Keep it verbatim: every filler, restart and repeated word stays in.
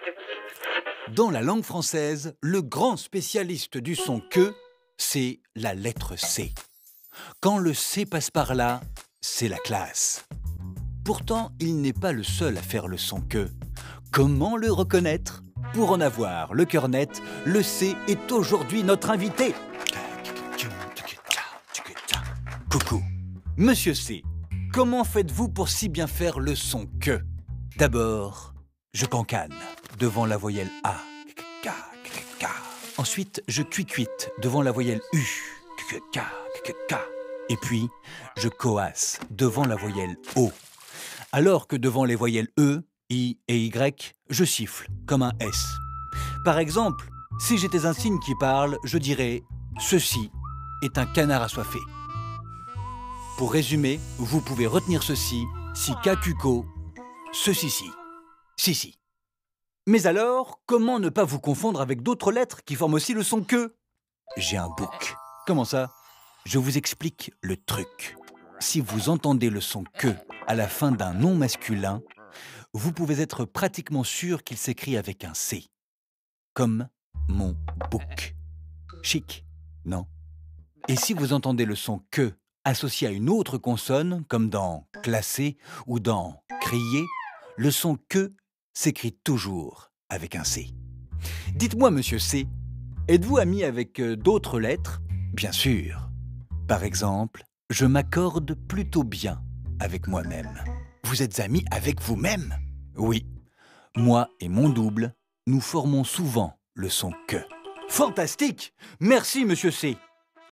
Dans la langue française, le grand spécialiste du son que, c'est la lettre C. Quand le C passe par là, c'est la classe. Pourtant, il n'est pas le seul à faire le son que. Comment le reconnaître? Pour en avoir le cœur net, le C est aujourd'hui notre invité. Coucou, Monsieur C, comment faites-vous pour si bien faire le son que? D'abord, je cancane devant la voyelle A. Ensuite, je cuicuite devant la voyelle U. Et puis, je coasse devant la voyelle O. Alors que devant les voyelles E, I et Y, je siffle comme un S. Par exemple, si j'étais un cygne qui parle, je dirais « Ceci est un canard assoiffé ». Pour résumer, vous pouvez retenir ceci, si cacuco, ceci-ci, si-si. Mais alors, comment ne pas vous confondre avec d'autres lettres qui forment aussi le son que? J'ai un bouc. Comment ça? Je vous explique le truc. Si vous entendez le son que à la fin d'un nom masculin, vous pouvez être pratiquement sûr qu'il s'écrit avec un C. Comme mon bouc. Chic, non? Et si vous entendez le son que associé à une autre consonne, comme dans classer ou dans crier, le son que s'écrit toujours avec un C. Dites-moi, Monsieur C, êtes-vous ami avec euh, d'autres lettres? Bien sûr. Par exemple, je m'accorde plutôt bien avec moi-même. Vous êtes ami avec vous-même? Oui. Moi et mon double, nous formons souvent le son que. Fantastique! Merci, Monsieur C.